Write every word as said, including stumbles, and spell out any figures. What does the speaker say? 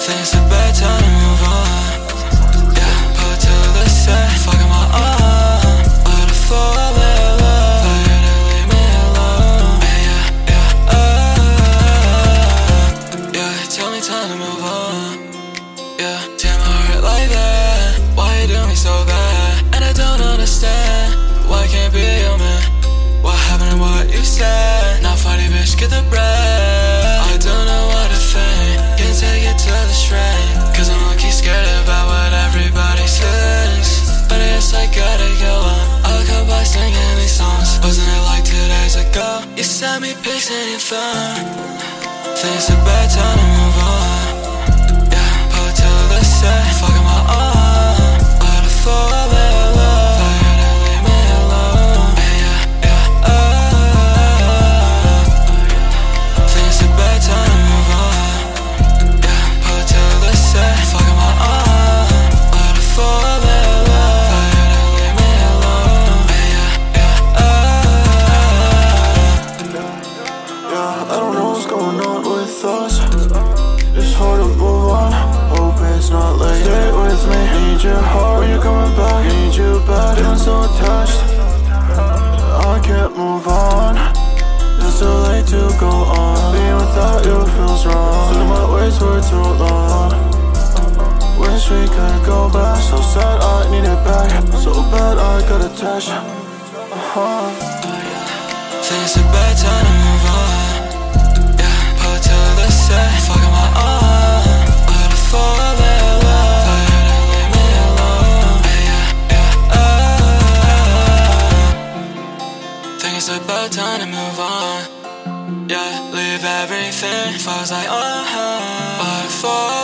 Think it's a bad time to move on. Yeah, put it to the side, fucking my arm. What a fall in love, for you to leave me alone. Yeah, yeah, oh. Yeah, tell me time to move on. Yeah, damn, I hurt like that. Why you do me so bad? And I don't understand why I can't be your man. What happened to what you said? Not funny, bitch, get the bread. I don't know what to think. Can't take it to the shrine, cause I'm lucky scared about what everybody says. But I guess I gotta go on. I'll come by singing these songs. Wasn't it like two days ago? You sent me pics in your phone. Think it's a bad time to move on. Yeah, put it to the side, fucking my arm. What a fall in love, for you to leave me alone. Yeah, yeah, oh. Think it's a bad time to move on. Yeah, put it to the side, fucking my arm. What a fall in love, for you to leave me alone. Yeah, yeah, oh. Yeah, I don't know what's going on with us. It's hard to move on. Hope it's not late. Stay with me. Need your heart when you're coming back. Need you back. Feeling so attached. I can't move on. It's too late to go on. Being without you feels wrong. Stuck in my ways for too long. Wish we could go back. So sad I need it back. So bad I got attached. Uh-huh. Think it's a bad time to move on. Yeah, put it to the side, fucking my arm. What a fall in love, for you to leave me alone. Yeah, yeah, oh. Think it's a bad time to move on. Yeah, leave everything. Falls like, uh-huh. What a fall